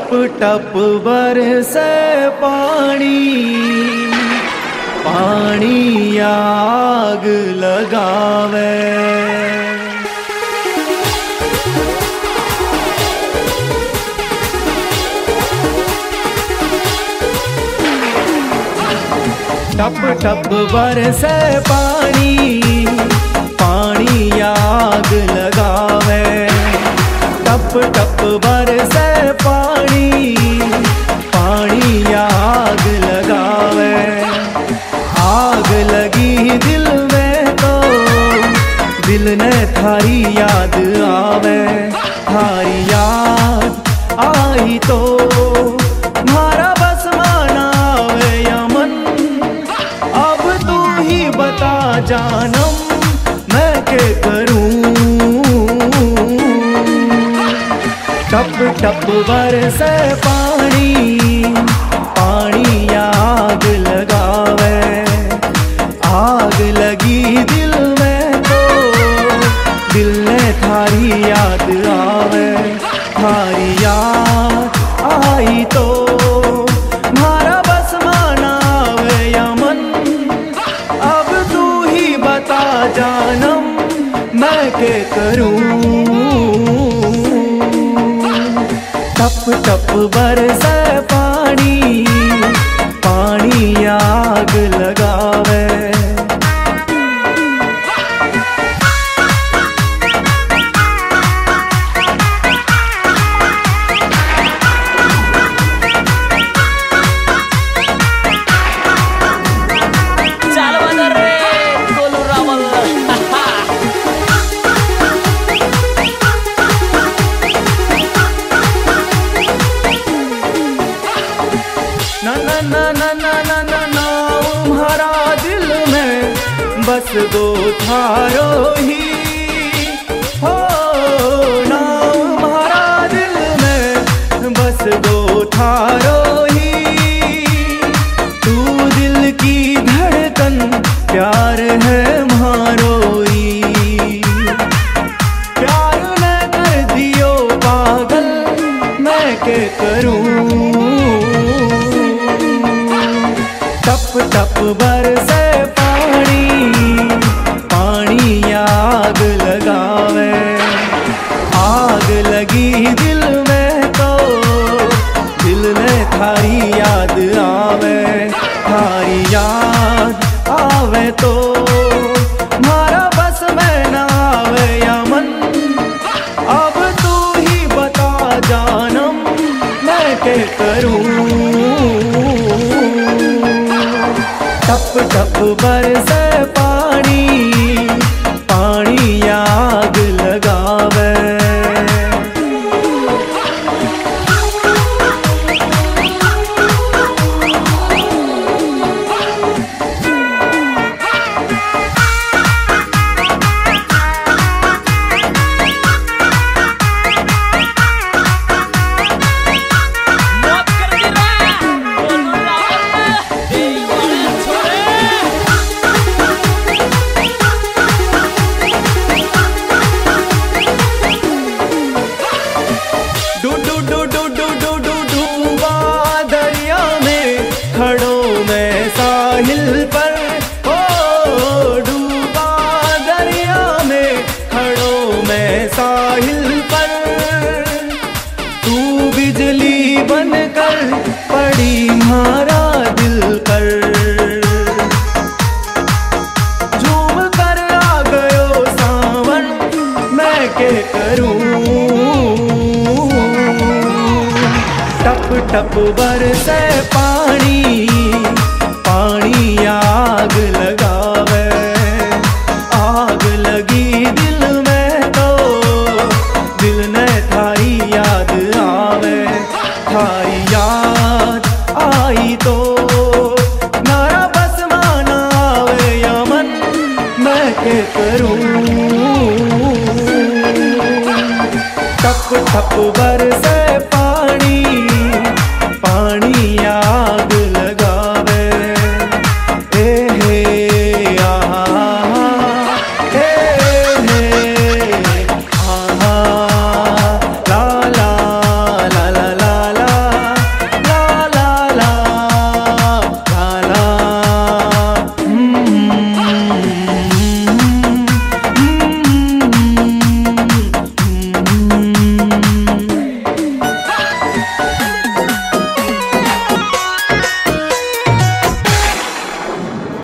टप टप बरसे पानी, पानी आग लगावे। टप टप बरसे पानी, पानी आग लगावे। टप टप बरसे पानी, पानी आग लगावे। आग लगी दिल में तो दिल ने थारी याद आवे। थारी याद आई तो मारा बस माना आवे यमन। अब तू ही बता जानम मैं के करूं। टप टप बरसे पानी, पानी आग लगावे। आग लगी दिल में तो दिल ने थारी याद आवे। थारी याद आई तो मारा बस माना आवे यमन। अब तू ही बता जानम मैं के करूं। टप टप बरसे पानी, पानी आग लगावे। ना ना ना ना ना ना ना ना तुम्हारा दिल में बस दो थारो ही हो। ना तुम्हारा दिल में बस दो थारो ही। तू दिल की धड़कन प्यार है मारो ही। प्यार न कर दियो पागल मैं के करूं। टप टप बरसे पानी, पानी आग लगावे। आग लगी दिल में तो दिल ने थारी याद आवे। थारी याद आवे तो मारा बस में ना आवे यमन। अब तू ही बता जानम मैं के करूं। टप टप बरसे पानी, पानी आग लगावे। साहिल पर हो डूबा दरिया में खड़ो मैं साहिल पर। तू बिजली बनकर पड़ी मारा दिल पर। झूम कर आ गयो सावन मैं के करूं। टप टप बरसे पानी, पानी आग लगावे। आग लगी दिल में तो दिल ने थारी याद आवे। थारी याद आई तो नारा बस माना आवे यमन मैं के करूं। टप टप बरसे